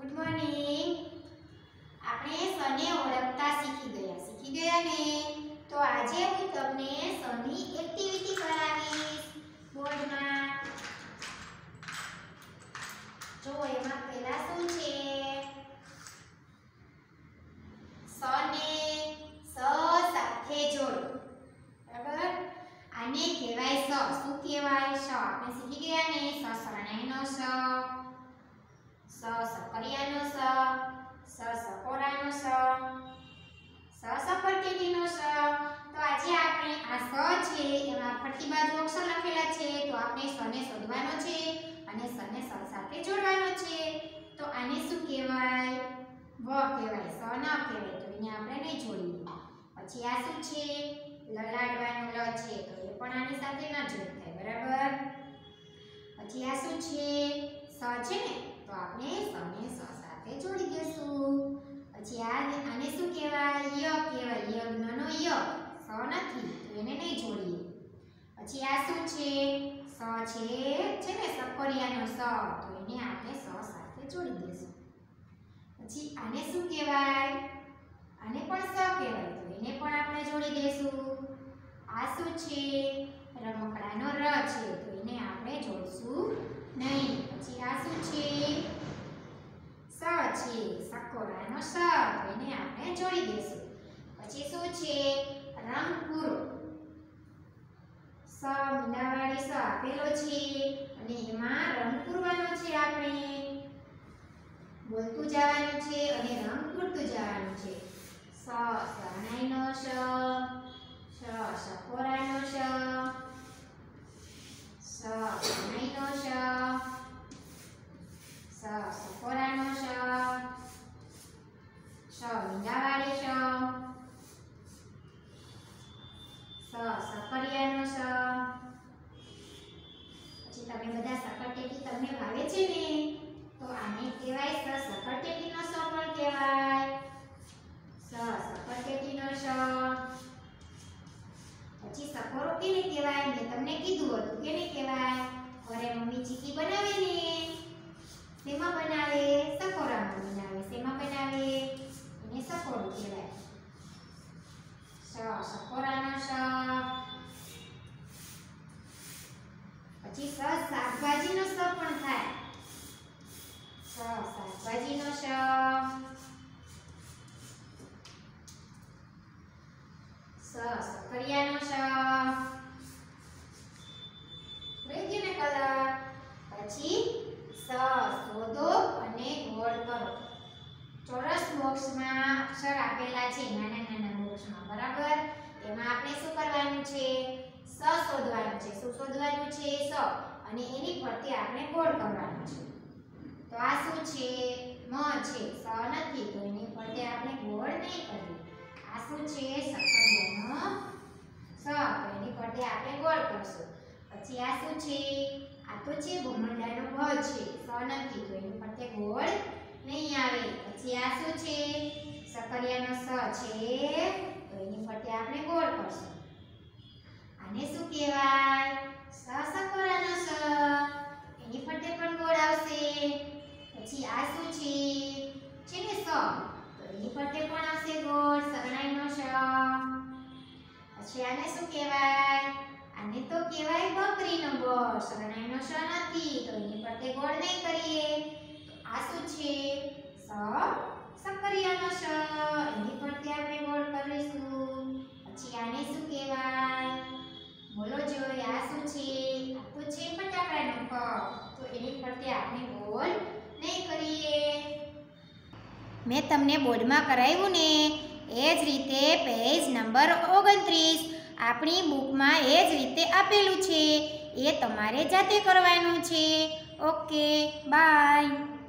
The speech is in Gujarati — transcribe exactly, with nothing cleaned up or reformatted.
Good morning. આપણે સને ઓળખતા શીખી ગયા શીખી ગયા ને તો આજે હું તમને સની એક્ટિવિટી કરાવીશ બોર્ડમાં. જો એમાં પહેલા શું છે, સને સ સાથે જોડો. બરાબર, આને કહેવાય સ. શું કહેવાય? સ. આપણે શીખી ગયા ને સ શરણાઈનો સ, સ સકરિયાનો સ, સ સકોરાનો સ, સ સફરટેટીનો સ. તો આજે આપણે આ સ છે એમાં ફરતી બાજુ અક્ષર લખેલા છે તો આપણે સને શોધવાનો છે અને સને સ સાથે જોડવાનો છે. તો આને શું કહેવાય? વ કહેવાય. સ ન કહેવાય તો એને આપણે નહીં જોડીએ. પછી આ શું છે? લલાડવાનો લ છે તો એ પણ આની સાથે ન જોડ થાય. બરાબર. પછી આ શું છે? સ છે ને તો આપણે સને સ સાથે જોડી દેશું. પછી આ આને શું કહેવાય? ય કહેવાય. યજ્ઞનો ય. સ નથી તો એને નહીં જોડીએ. પછી આ શું છે? સ છે છે ને સકોરિયાનો સ તો એને આપણે સ સાથે જોડી દેશું. પછી આને શું કહેવાય? આને પણ સ કહેવાય તો એને પણ આપણે જોડી દેશું. આ શું છે? રમકડાનો ર છે તો એને આપણે જોડશું નહીં. પછી આ શું છે? સ છે સકોરાનો સ તો એને આપણે જોડી દેશું. પછી શું છે? રંગપૂરો. સ મીંડાવાળી સ આપેલો છે અને એમાં રંગ પૂરવાનો છે. આપણે બોલતું જવાનું છે અને રંગ પૂરતું જવાનું છે. સ શરણાઈનો સ, સ સકોરાનો સ, સ શરણાઈનો સ, સ સકોરાનો સ, સ મીંડાવાળી સ, સ સકરિયાનો સ. પછી તમે બધા સકરટેટી તમને ભાવે છે ને તો આને કહેવાય સ સકરટેટીનો સ પણ કહેવાય. સ સકરટેટીનો સ. પછી સકોરો કેને કહેવાય? મેં તમને કીધું હતું કેને કહેવાય? ઘરે મમ્મી ચીકી બનાવે ને શેમાં બનાવે? સકોરામાં બનાવે. શેમાં બનાવે? એને સકોરો કહેવાય. સ સકોરાનો સ. પછી સ શાકભાજીનો સ પણ થાય. સ શાકભાજીનો સ. સ સકરિયાનો સ. રહી ગયું ને કલર. પછી સ શોધો અને ગોળ કરો. ચોરસ બોક્સમાં અક્ષર આપેલા છે નાના નાના બોક્સમાં. બરાબર. એમાં આપણે શું કરવાનું છે? સ શોધવાનું છે. શું શોધવાનું છે? સ. અને એની ફરતે આપણે ગોળ કરવાનો છે. તો આ શું છે? મ છે. સ નથી તો એની ફરતે આપણે ગોળ નહીં કરીએ. આ શું છે? સકરિયાનો સ તો એની ફરતે આપણે ગોળ કરશું. પછી આ શું છે? આ તો છે ભમરડાનો ભ છે. સ નથી તો એની ફરતે ગોળ નહીં આવે. પછી આ શું છે? સકરિયાનો સ છે તો એની ફરતે આપણે ગોળ કરશું. આને શું કહેવાય? સ સકોરાનો સ. એની ફરતે પણ ગોળ આવશે. પછી આ શું છે? છે ને સ તો એની ફરતે પણ આવશે ગોળ. શરણાઈનો સ. પછી આને શું કહેવાય? આને તો કહેવાય બકરીનો બ. શરણાઈનો સ નથી તો એની ફરતે ગોળ નહીં કરીએ. આ શું છે? સ સકરિયાનો સ. એની ફરતે આપણે ગોળ કરીશું. પછી આને શું કહેવાય? બોલો જોઈ. આ શું છે? આ તો છે ફટાકડાનો ફ તો એની ફરતે આપણે ગોળ નહીં કરીએ. મેં તમને બોર્ડમાં કરાવ્યું ને એ જ રીતે પેજ નંબર ઓગણત્રીસ આપણી બુકમાં એ જ રીતે આપેલું છે. એ તમારે જાતે કરવાનું છે. Okay by.